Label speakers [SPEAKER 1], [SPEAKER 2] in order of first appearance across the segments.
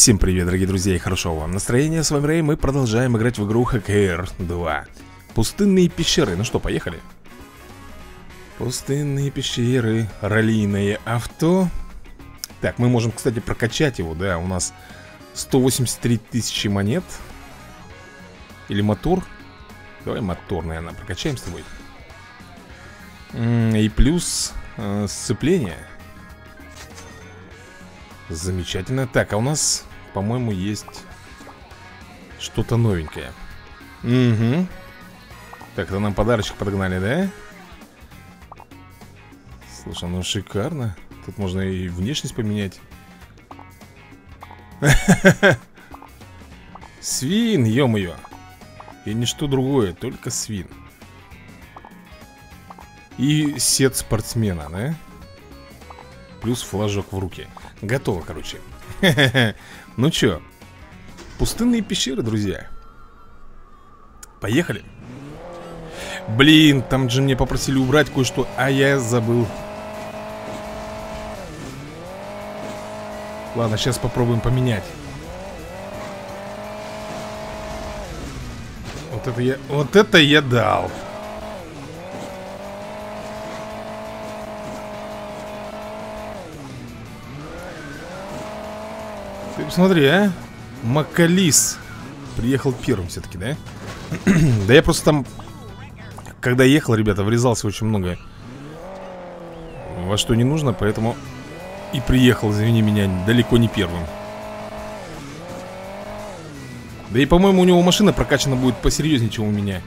[SPEAKER 1] Всем привет, дорогие друзья, и хорошо вам настроения. С вами Рэй, мы продолжаем играть в игру ХКР 2. Пустынные пещеры, ну что, поехали. Пустынные пещеры, раллийное авто. Так, мы можем, кстати, прокачать его, да, у нас 183 тысячи монет. Или мотор. Давай мотор, наверное, прокачаем с тобой. И плюс сцепление. Замечательно. Так, а у нас, по-моему, есть что-то новенькое. Угу. Так, это нам подарочек подогнали, да? Слушай, ну шикарно. Тут можно и внешность поменять. Свин, ё-моё. И ничто другое, только свин. И сет спортсмена, да? Плюс флажок в руке. Готово, короче. Ну чё, пустынные пещеры, друзья. Поехали. Блин, там же мне попросили убрать кое-что, а я забыл. Ладно, сейчас попробуем поменять. Вот это я дал. Ты посмотри, а? Макалис приехал первым все-таки, да? Да я просто там, когда ехал, ребята, врезался очень много во что не нужно, поэтому и приехал, извини меня, далеко не первым. Да и, по-моему, у него машина прокачана будет посерьезнее, чем у меня.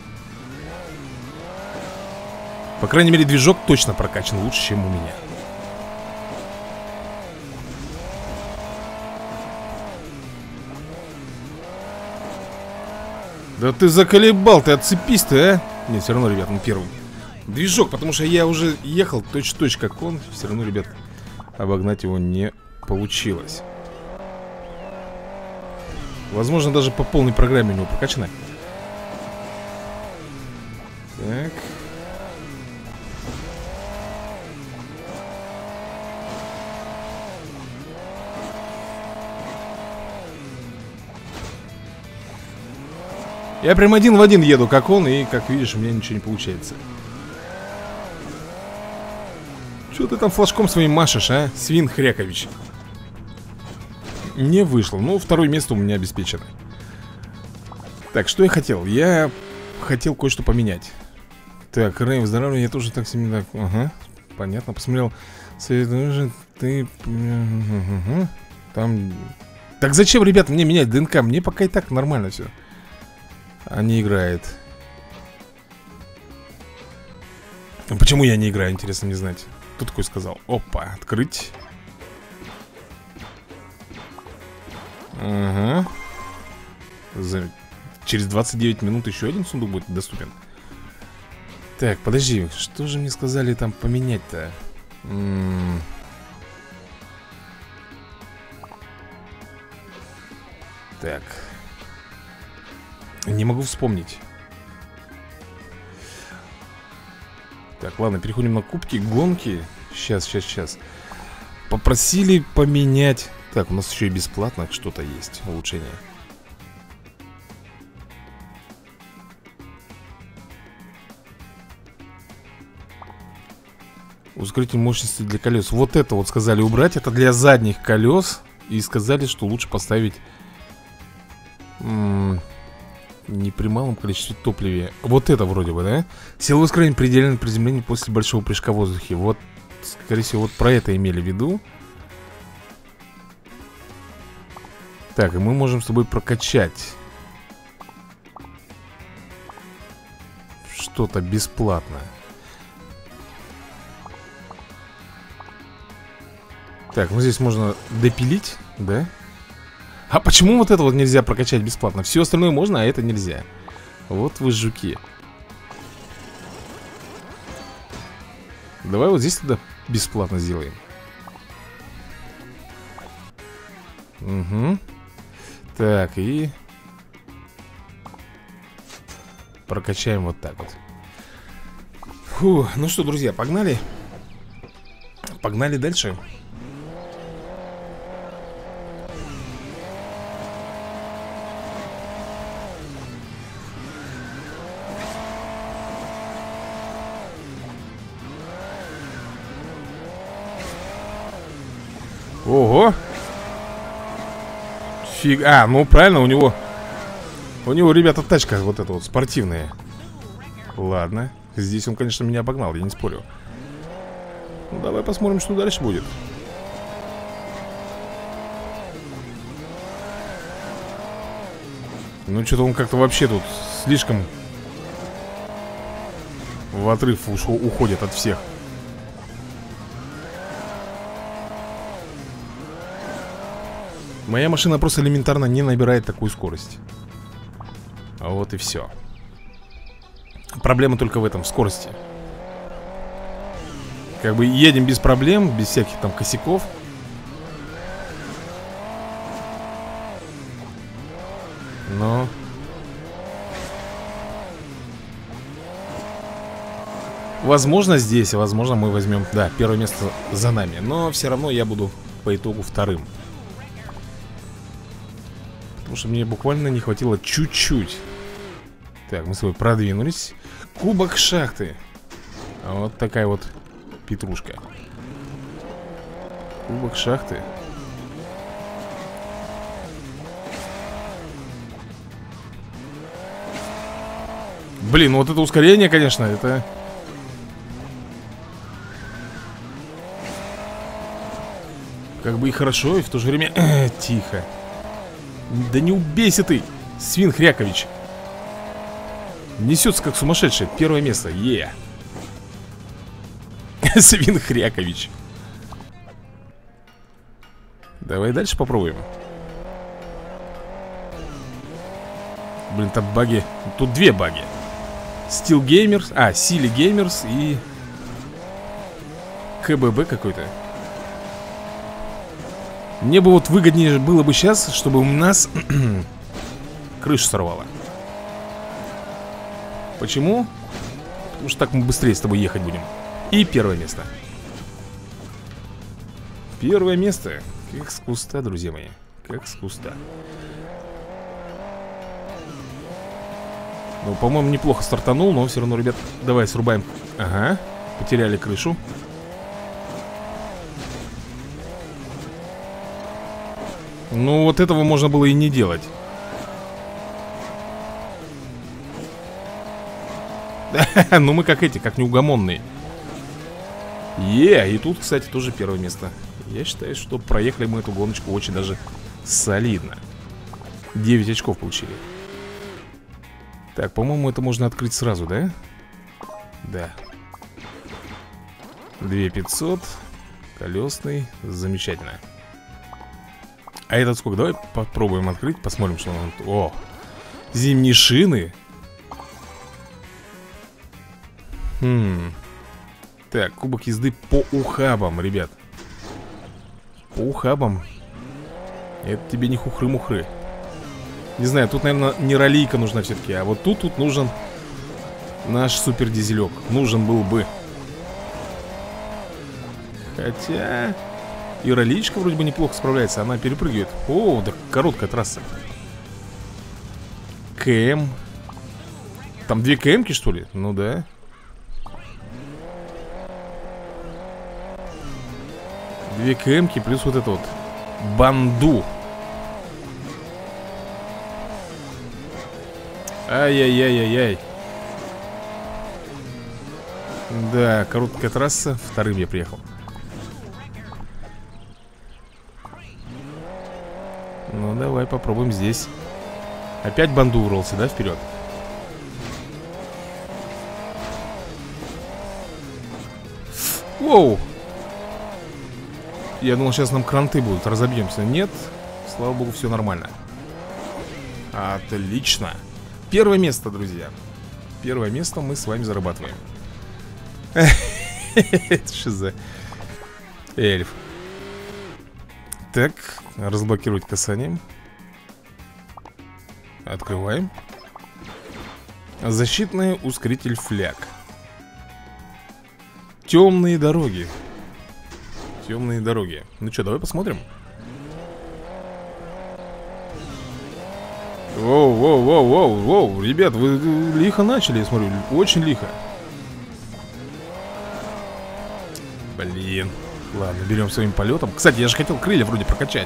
[SPEAKER 1] По крайней мере, движок точно прокачан лучше, чем у меня. Да ты заколебал, ты отцепись ты, а? Нет, все равно, ребят, он первым. Движок, потому что я уже ехал точь-в-точь как он. Все равно, ребят, обогнать его не получилось. Возможно, даже по полной программе у него прокачано. Так. Я прям один в один еду, как он, и, как видишь, у меня ничего не получается. Чего ты там флажком своим машешь, а? Свин Хрякович. Не вышло, но второе место у меня обеспечено. Так, что я хотел? Я хотел кое-что поменять. Так, Рэй, здоровье, я тоже так сильно... Ага, понятно, посмотрел. Ты... Там... Так зачем, ребята, мне менять ДНК? Мне пока и так нормально все. А не играет. Почему я не играю, интересно мне знать. Кто такой сказал? Опа, открыть. Ага. Через 29 минут еще один сундук будет доступен. Так, подожди, что же мне сказали там поменять-то? Так. Не могу вспомнить. Так, ладно, переходим на кубки, гонки. Сейчас. Попросили поменять. Так, у нас еще и бесплатно что-то есть. Улучшение. Ускоритель мощности для колес. Вот это вот сказали убрать. Это для задних колес. И сказали, что лучше поставить... Не при малом количестве топлива. Вот это вроде бы, да? Силовой ускорение предельное приземление после большого прыжка в воздухе. Вот, скорее всего, вот про это имели в виду. Так, и мы можем с тобой прокачать что-то бесплатно. Так, ну здесь можно допилить, да? А почему вот это вот нельзя прокачать бесплатно? Все остальное можно, а это нельзя. Вот вы жуки. Давай вот здесь тогда бесплатно сделаем. Угу. Так, и прокачаем вот так вот. Фу, ну что, друзья, погнали. Погнали дальше. Ого. Фиг. А, ну правильно, у него, ребята, тачка вот эта вот спортивная. Ладно. Здесь он, конечно, меня обогнал, я не спорю. Ну, давай посмотрим, что дальше будет. Ну, что-то он как-то вообще тут слишком в отрыв уходит от всех. Моя машина просто элементарно не набирает такую скорость. А вот и все. Проблема только в этом, в скорости. Как бы едем без проблем, без всяких там косяков. Но возможно здесь, возможно мы возьмем, да, первое место за нами. Но все равно я буду по итогу вторым. Потому что мне буквально не хватило чуть-чуть. Так, мы с тобой продвинулись. Кубок шахты. Вот такая вот петрушка. Кубок шахты. Блин, ну вот это ускорение, конечно, это... Как бы и хорошо, и в то же время... Тихо. Да не убейся ты, свин Хрякович. Несется как сумасшедший. Первое место, Свин Хрякович. Давай дальше попробуем. Блин, там баги. Тут две баги. Steel Gamers, Silly Gamers и КББ какой-то. Мне бы вот выгоднее было бы сейчас, чтобы у нас крышу сорвало. Почему? Потому что так мы быстрее с тобой ехать будем. И первое место. Первое место. Как с куста, друзья мои. Как с куста. Ну, по-моему, неплохо стартанул, но все равно, ребят, давай срубаем. Ага, потеряли крышу. Ну, вот этого можно было и не делать. Ну, мы как эти, как неугомонные. И тут, кстати, тоже первое место. Я считаю, что проехали мы эту гоночку очень даже солидно. 9 очков получили. Так, по-моему, это можно открыть сразу, да? Да. 2500. Колесный. Замечательно. А этот сколько? Давай попробуем открыть, посмотрим, что он... О! Зимние шины. Так, кубок езды по ухабам, ребят. По ухабам. Это тебе не хухры-мухры. Не знаю, тут, наверное, не раллийка нужна все-таки. А вот тут нужен наш супердизелек. Нужен был бы. Хотя... И ралличка вроде бы неплохо справляется. Она перепрыгивает. О, да короткая трасса. КМ. Там 2 КМки, что ли? Ну да. Две КМки плюс вот это вот банду. Ай-яй-яй-яй-яй. Да, короткая трасса. Вторым я приехал. Ну, давай попробуем здесь. Опять банду уролся, да, вперед? Воу! Я думал, сейчас нам кранты будут, разобьемся. Нет, слава богу, все нормально. Отлично. Первое место, друзья. Первое место мы с вами зарабатываем. Это что за эльф? Так, разблокировать касанием. Открываем. Защитный ускоритель фляг. Темные дороги. Темные дороги. Ну что, давай посмотрим. Воу, воу, воу, воу, воу. Ребят, вы лихо начали, я смотрю. Очень лихо. Блин. Ладно, берем своим полетом. Кстати, я же хотел крылья вроде прокачать.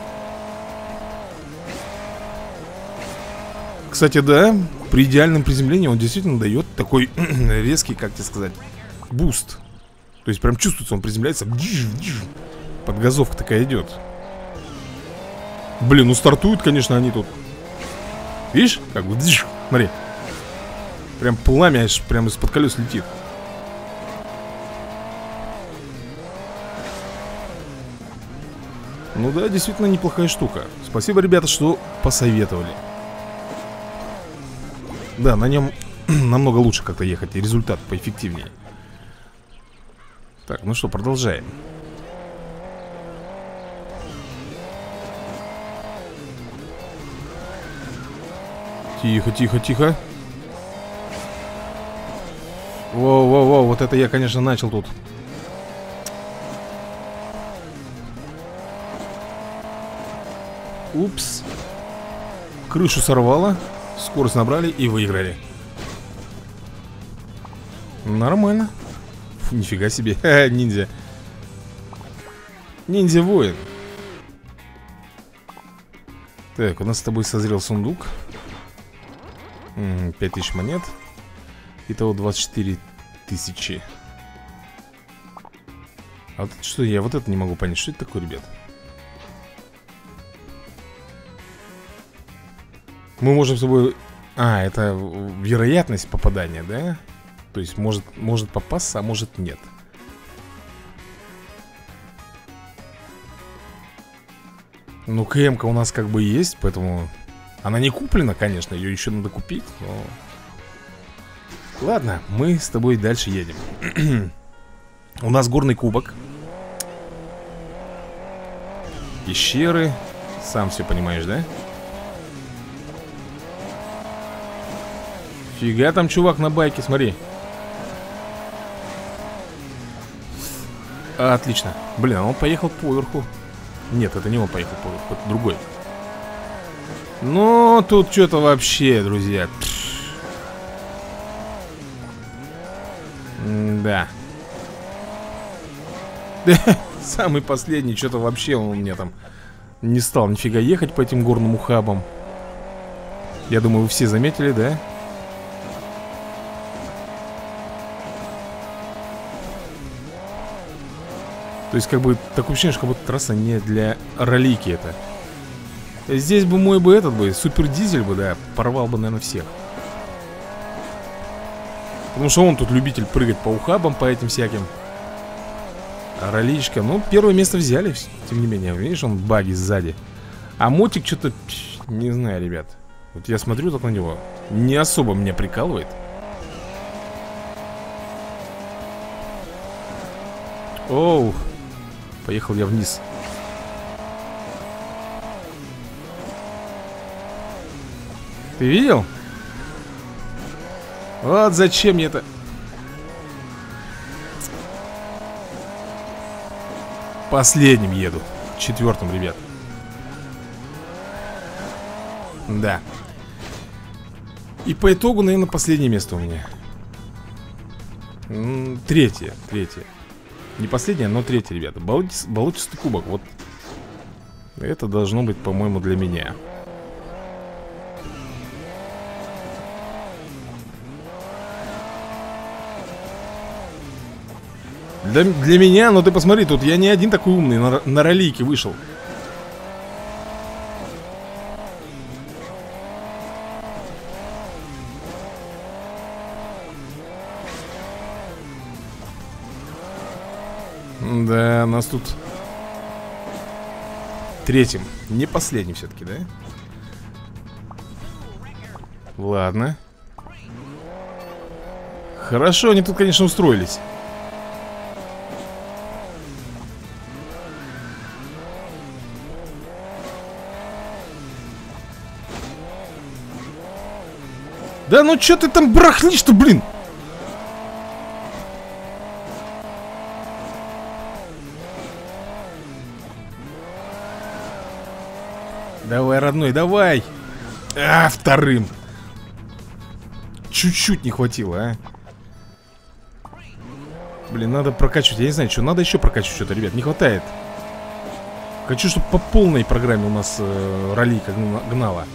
[SPEAKER 1] Кстати, да, при идеальном приземлении он действительно дает такой резкий, как тебе сказать, буст. То есть прям чувствуется, он приземляется. Подгазовка такая идет. Блин, ну стартуют, конечно, они тут. Видишь, как бы, смотри. Прям пламя аж прям из-под колес летит. Ну да, действительно неплохая штука. Спасибо, ребята, что посоветовали. Да, на нем намного лучше как-то ехать, и результат поэффективнее. Так, ну что, продолжаем. Тихо, тихо, тихо. Воу-воу-воу, вот это я, конечно, начал тут. Упс. Крышу сорвало. Скорость набрали и выиграли. Нормально. Фу, нифига себе. Ниндзя. Ниндзя-воин. Так, у нас с тобой созрел сундук. 5000 монет. Итого 24 тысячи. А вот что, я вот это не могу понять. Что это такое, ребят? Мы можем с собой... А, это вероятность попадания, да? То есть может попасться, а может нет. Ну, КМ-ка у нас как бы есть, поэтому... Она не куплена, конечно, ее еще надо купить, но... Ладно, мы с тобой дальше едем. У нас горный кубок. Пещеры. Сам все понимаешь, да? Фига там чувак на байке, смотри. Отлично. Блин, а он поехал поверху. Нет, это не он поехал поверху, это другой. Ну, тут что-то вообще, друзья. Да. Самый последний, что-то вообще он мне там не стал нифига ехать по этим горным ухабам. Я думаю, вы все заметили, да? То есть, как бы, такое ощущение, что как будто трасса не для раллийки это. Здесь бы мой бы этот бы, супер дизель бы, да, порвал бы, наверное, всех. Потому что он тут любитель прыгать по ухабам, по этим всяким. А ралличка, ну, первое место взяли, тем не менее. Видишь, он баги сзади. А мотик что-то, не знаю, ребят. Вот я смотрю так на него, не особо меня прикалывает. Оу. Поехал я вниз. Ты видел? Вот зачем мне это. Последним еду. Четвертым, ребят. Да. И по итогу, наверное, последнее место у меня. Третье. Не последнее, но третье, ребята. Болотистый кубок. Вот. Это должно быть, по-моему, для меня. Для меня, ну ты посмотри, тут я не один такой умный на раллийке вышел. Да, нас тут третьим, не последним все-таки, да? Ладно. Хорошо, они тут, конечно, устроились. Да ну чё ты там барахлишь-то, блин? Давай, родной, давай. А, вторым. Чуть-чуть не хватило, а. Блин, надо прокачивать. Я не знаю, что. Надо еще прокачивать что-то, ребят. Не хватает. Хочу, чтобы по полной программе у нас ролейка гнала.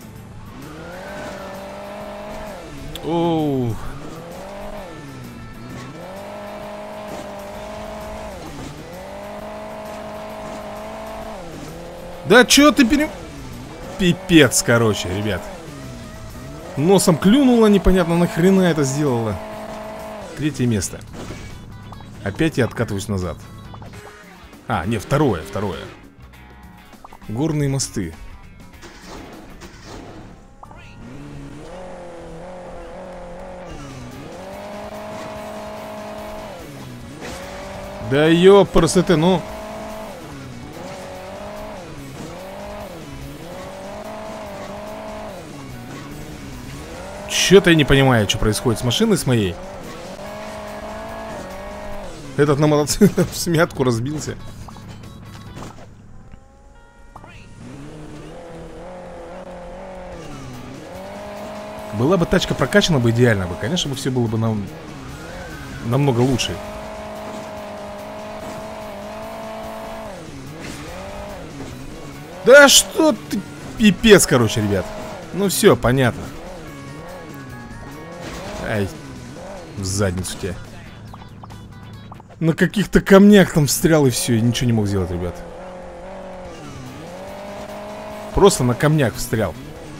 [SPEAKER 1] Оу. Да чё ты Пипец, короче, ребят. Носом клюнула, непонятно нахрена это сделала. 3-е место. Опять я откатываюсь назад. А, не, второе. Горные мосты. Да ёпрст, ну. Чё-то я не понимаю, что происходит с машиной с моей. Этот на мотоцикле в смятку разбился. Была бы тачка прокачана бы идеально бы, конечно бы все было бы намного лучше. Да что ты, пипец, короче, ребят. Ну все, понятно. Ай, в задницу тебе. На каких-то камнях там встрял и все, и ничего не мог сделать, ребят. Просто на камнях встрял.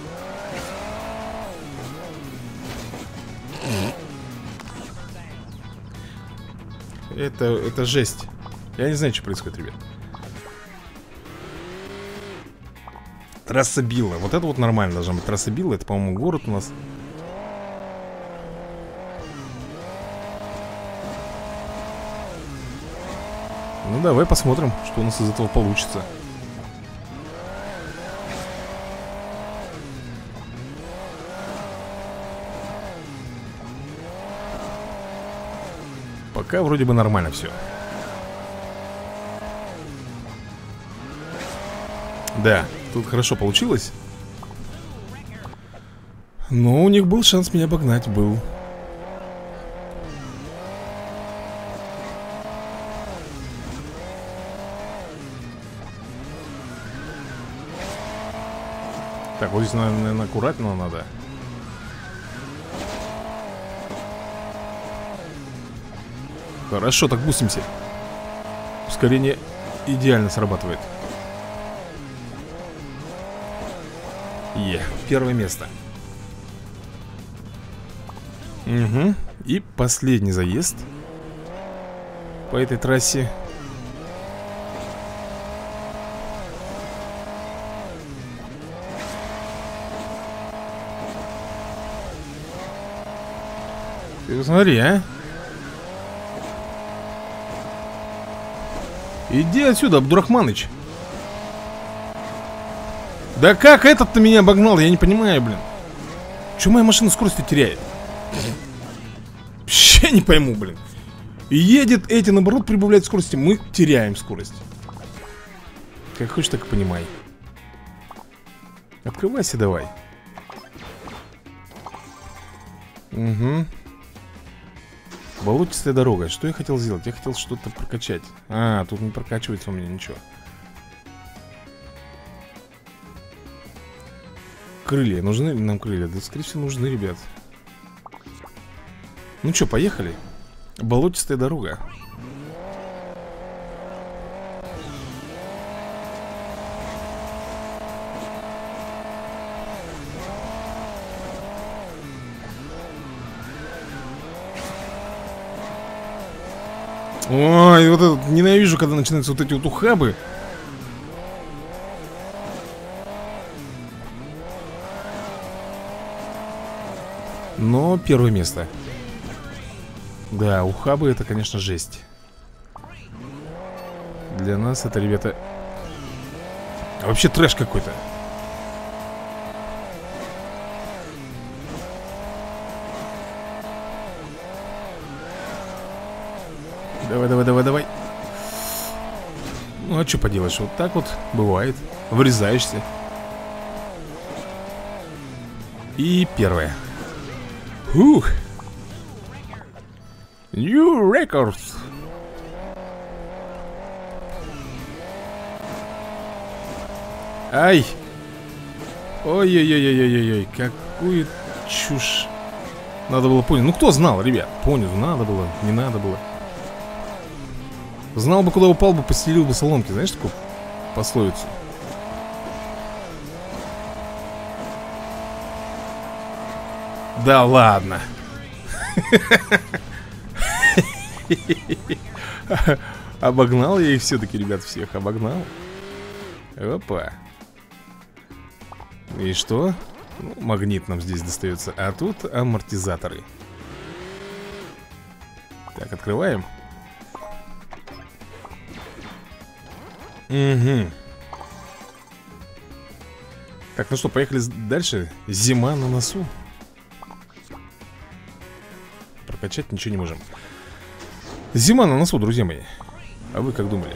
[SPEAKER 1] Это жесть. Я не знаю, что происходит, ребят. Трасса Билла. Вот это вот нормально должна быть трасса Билла. Это, по-моему, город у нас. Ну, давай посмотрим, что у нас из этого получится. Пока вроде бы нормально все. Да, тут хорошо получилось. Но у них был шанс меня обогнать, был. Так, вот здесь, наверное, аккуратно надо. Хорошо, так бустимся. Ускорение идеально срабатывает. Первое место. Угу. И последний заезд по этой трассе. Ты посмотри, а. Иди отсюда, Абдурахманыч. Да как этот-то меня обогнал, я не понимаю, блин. Чего моя машина скорости теряет? Вообще не пойму, блин. Едет эти, наоборот, прибавляют скорости. Мы теряем скорость. Как хочешь, так и понимай. Открывайся давай. Угу. Болотистая дорога. Что я хотел сделать? Я хотел что-то прокачать. А, тут не прокачивается у меня ничего. Крылья. Нужны нам крылья? Да, скорее всего, нужны, ребят. Ну что, поехали. Болотистая дорога. Ой, вот это ненавижу, когда начинаются вот эти вот ухабы. Но первое место. Да, ухабы это, конечно, жесть. Для нас это, ребята, вообще трэш какой-то. Давай, давай, давай, давай. Ну, а что поделаешь, вот так вот бывает. Врезаешься. И первое. New records. Ай! Ой-ой-ой-ой-ой-ой, какую чушь. Надо было понять. Ну кто знал, ребят? Понял, надо было, не надо было. Знал бы, куда упал бы, постелил бы соломки. Знаешь такую пословицу? Да ладно. Обогнал я их все-таки, ребят, всех обогнал. Опа. И что? Ну, магнит нам здесь достается. А тут амортизаторы. Так, открываем. Угу. Так, ну что, поехали дальше. Зима на носу. Прокачать ничего не можем. Зима на носу, друзья мои. А вы как думали?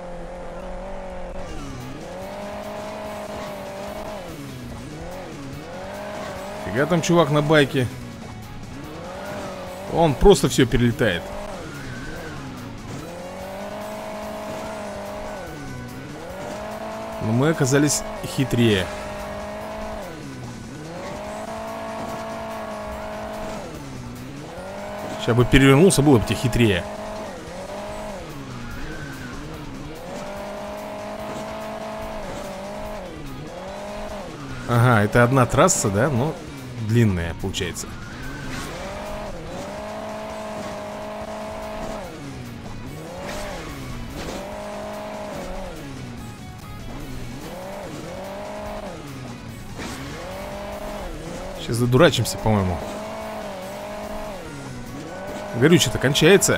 [SPEAKER 1] Фига там чувак на байке. Он просто все перелетает. Но мы оказались хитрее. Сейчас бы перевернулся, было бы тебе хитрее. Ага, это одна трасса, да? Но длинная получается. Сейчас задурачимся, по-моему. Горючее-то кончается.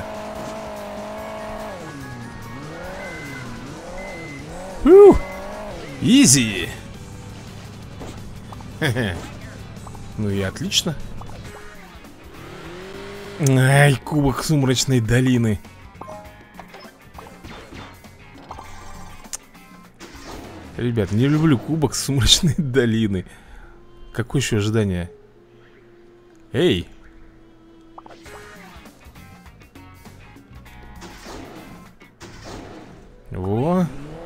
[SPEAKER 1] Изи. Ну и отлично. Ай, кубок сумрачной долины. Ребят, не люблю кубок сумрачной долины. Какое еще ожидание? Эй! Во!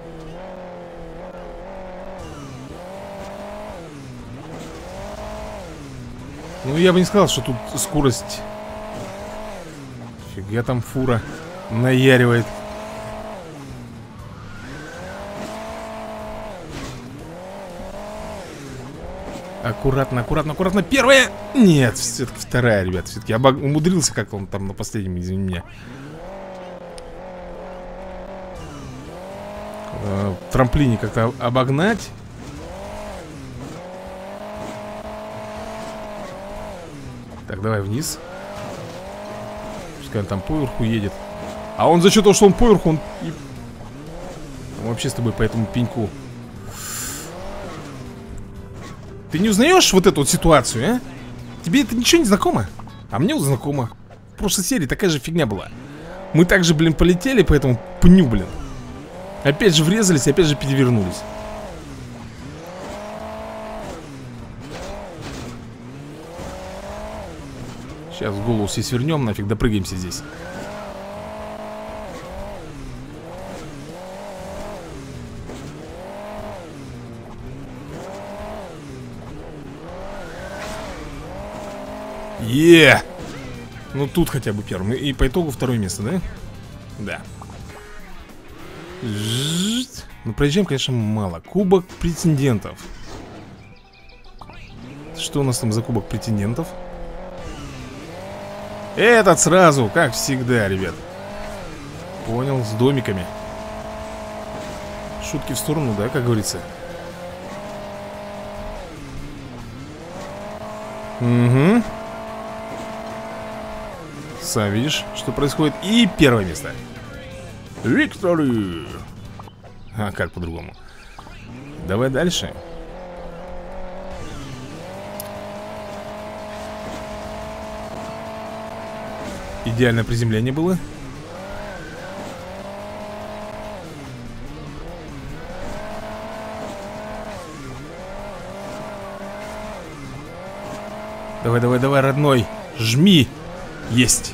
[SPEAKER 1] Ну, я бы не сказал, что тут скорость. Фига там фура наяривает. Аккуратно, аккуратно, аккуратно. Первая! Нет, все-таки вторая, ребят. Все-таки умудрился как он там на последнем, извини меня. В трамплине как-то обогнать. Так, давай вниз. Пускай он там поверху едет. А он за счет того, что он поверху, он вообще с тобой по этому пеньку. Ты не узнаешь вот эту вот ситуацию, а? Тебе это ничего не знакомо? А мне вот знакомо. В прошлой серии такая же фигня была. Мы также, блин, полетели по этому пню, блин. Опять же врезались, опять же перевернулись. Сейчас голову все свернем, нафиг допрыгаемся здесь. Ну тут хотя бы первым. И по итогу второе место, да? Да. Ну проезжаем, конечно, мало. Кубок претендентов. Что у нас там за кубок претендентов? Этот сразу, как всегда, ребят. Понял, с домиками. Шутки в сторону, да, как говорится. Угу. Сам видишь, что происходит. И первое место. Виктори. А как по-другому? Давай дальше. Идеальное приземление было. Давай, давай, давай, родной. Жми. Есть.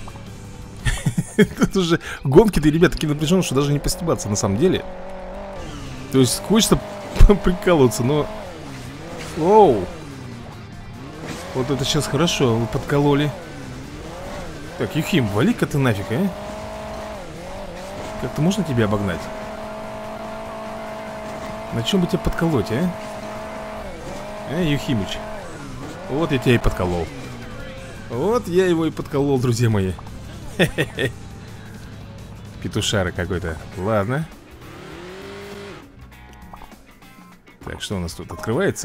[SPEAKER 1] Тут уже гонки-то, ребята, такие напряженные, что даже не постебаться на самом деле. То есть хочется прикалываться, но... Оу! Вот это сейчас хорошо, вы подкололи. Так, Юхим, вали-ка ты нафиг, а? Как-то можно тебя обогнать? На чем бы тебя подколоть, а? Юхимыч. Вот я тебя и подколол. Вот я его и подколол, друзья мои. Хе-хе-хе. Петушара какой-то. Ладно. Так, что у нас тут открывается?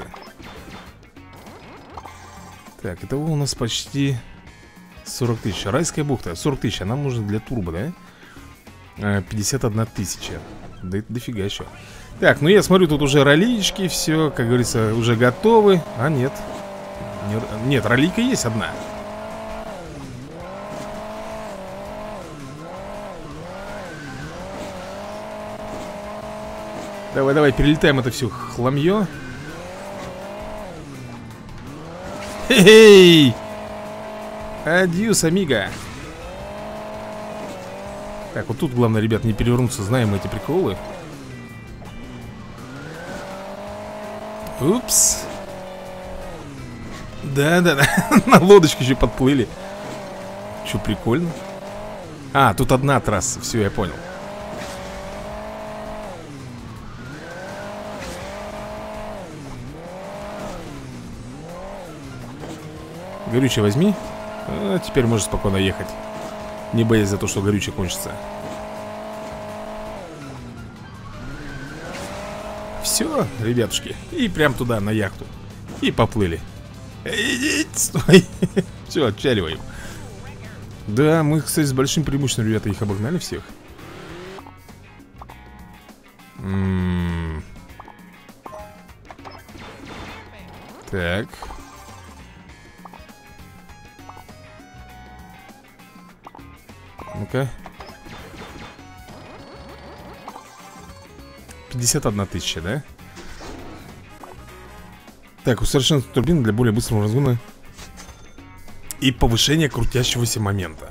[SPEAKER 1] Так, это у нас почти 40 тысяч. Райская бухта, 40 тысяч. А нам нужно для турбо, да? 51 тысяча. Да это дофига еще. Так, ну я смотрю, тут уже ролички, все, как говорится, уже готовы. А нет. Нет, ролика есть одна. Давай, давай, перелетаем это все хламье. Хей! Адьюс, амиго. Так, вот тут главное, ребят, не перевернуться. Знаем эти приколы. Упс. Да-да-да. На лодочке еще подплыли. Че, прикольно. А, тут одна трасса. Все, я понял. Горючее возьми. А, теперь можешь спокойно ехать. Не боясь за то, что горючее кончится. Все, ребятушки. И прям туда, на яхту. И поплыли. Идите, стой. Все, отчаливаем. Да, мы, кстати, с большим преимуществом, ребята, их обогнали всех. Так. Ну-ка. 51 тысяча, да? Так, усовершенствовать турбину для более быстрого разгона и повышения крутящегося момента.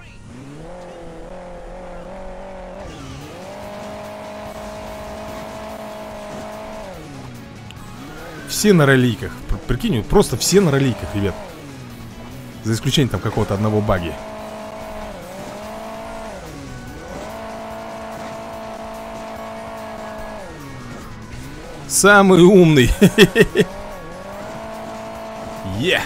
[SPEAKER 1] Все на роликах. Прикинь, просто все на роликах, ребят. За исключением там какого-то одного баги. Самый умный. Е!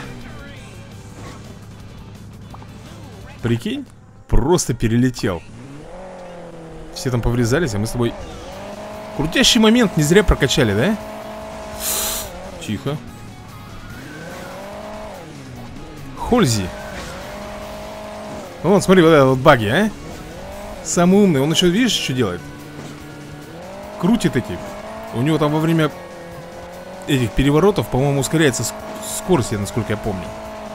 [SPEAKER 1] Прикинь, просто перелетел. Все там поврезались, а мы с тобой... Крутящий момент не зря прокачали, да? Тихо. Хользи. Вон, смотри, вот этот вот баги, а? Самый умный, он еще, видишь, что делает? Крутит эти. У него там во время этих переворотов, по-моему, ускоряется скорость, насколько я помню.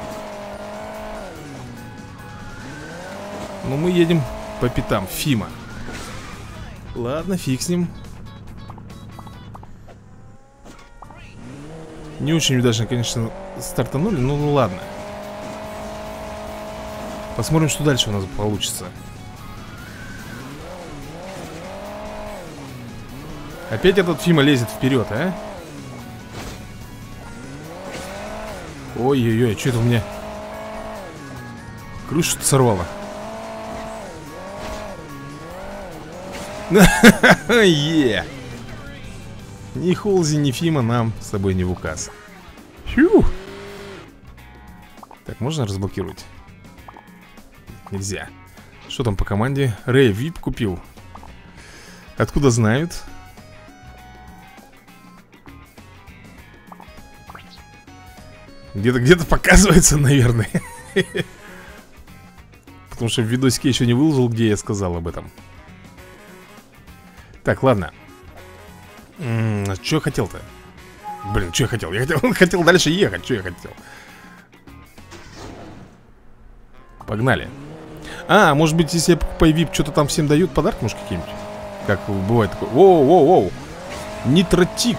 [SPEAKER 1] Но мы едем по пятам. Фима. Ладно, фиг с ним. Не очень удачно, конечно, стартанули, но ну ладно. Посмотрим, что дальше у нас получится. Опять этот Фима лезет вперед, а? Ой-ой-ой, что это у меня? Крышу-то сорвало. Е! Ни Холзи, ни Фима нам с тобой не в указ. Фью! Так, можно разблокировать? Нельзя. Что там по команде? Рэй, VIP купил. Откуда знают? Где-то показывается, наверное. Потому что в видосике еще не выложил, где я сказал об этом. Так, ладно. Что я хотел-то? Блин, что я хотел? Я хотел дальше ехать. Что я хотел? Погнали. А, может быть, если я покупаю VIP, что-то там всем дают подарки, может, какие-нибудь? Как бывает такое. Воу-воу-воу. Нитротик.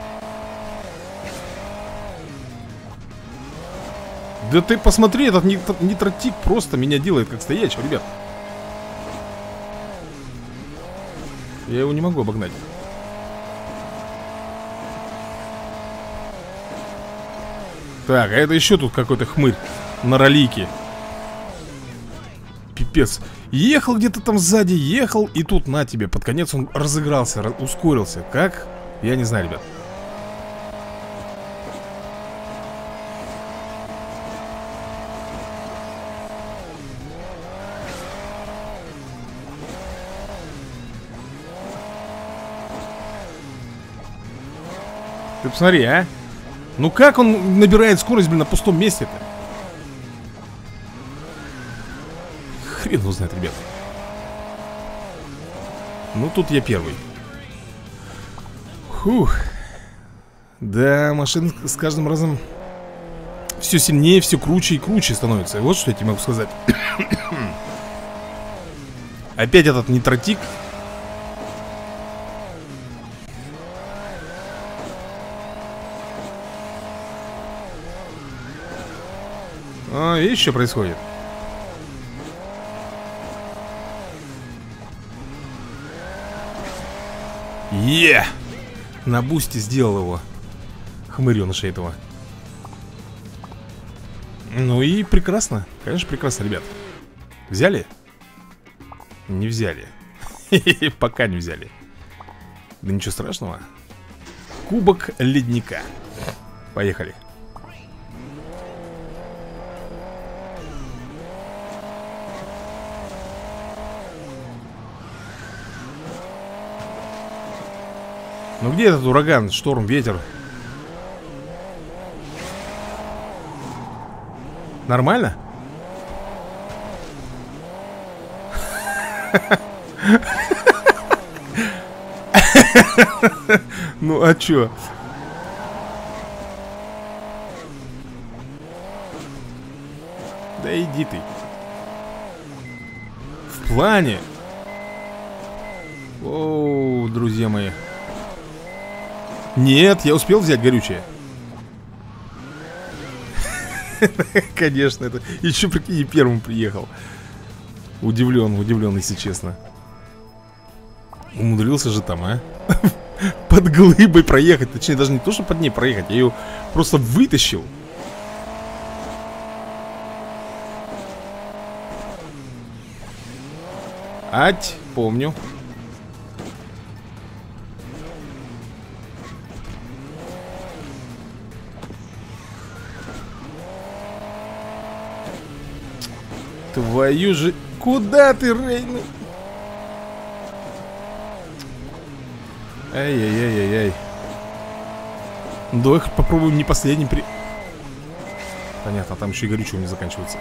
[SPEAKER 1] Да ты посмотри, этот нитротик просто меня делает как стоячего, ребят. Я его не могу обогнать. Так, а это еще тут какой-то хмырь на ролике. Пипец. Ехал где-то там сзади, ехал, и тут на тебе. Под конец он разыгрался, ускорился. Как? Я не знаю, ребят. Ты посмотри, а? Ну как он набирает скорость, блин, на пустом месте-то? Хрен его знает, ребят. Ну, тут я первый. Фух. Да, машина с каждым разом все сильнее, все круче и круче становится. Вот что я тебе могу сказать. Опять этот нитротик. А, видишь, что происходит? На бусте сделал его. Хмыреныша этого. Ну и прекрасно. Конечно, прекрасно, ребят. Взяли? Не взяли. Пока не взяли. Да ничего страшного. Кубок ледника. Поехали. Ну где этот ураган, шторм, ветер? Нормально? Ну а чё? Да иди ты. В плане. Оу, друзья мои. Нет, я успел взять горючее. Конечно, это еще прикинь, первым приехал. Удивлен, если честно. Умудрился же там, а? Под глыбой проехать. Точнее, даже не то, что под ней проехать. Я ее просто вытащил. Ать, помню. Твою же... Куда ты, Рейн? Ай-яй-яй-яй-яй. Давай попробуем не последним при... Понятно, там еще и горючее не заканчивается.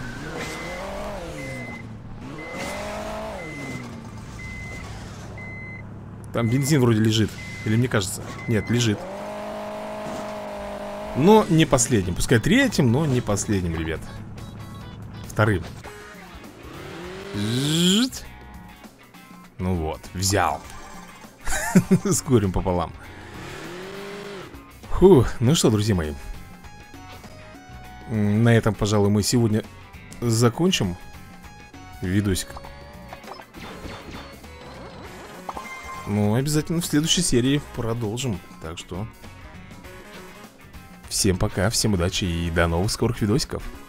[SPEAKER 1] Там бензин вроде лежит. Или мне кажется? Нет, лежит. Но не последним. Пускай третьим, но не последним, ребят. Вторым. Жить. Ну вот, взял. С горем пополам. Фух, ну что, друзья мои, на этом, пожалуй, мы сегодня закончим видосик. Ну, обязательно в следующей серии продолжим. Так что всем пока, всем удачи и до новых скорых видосиков.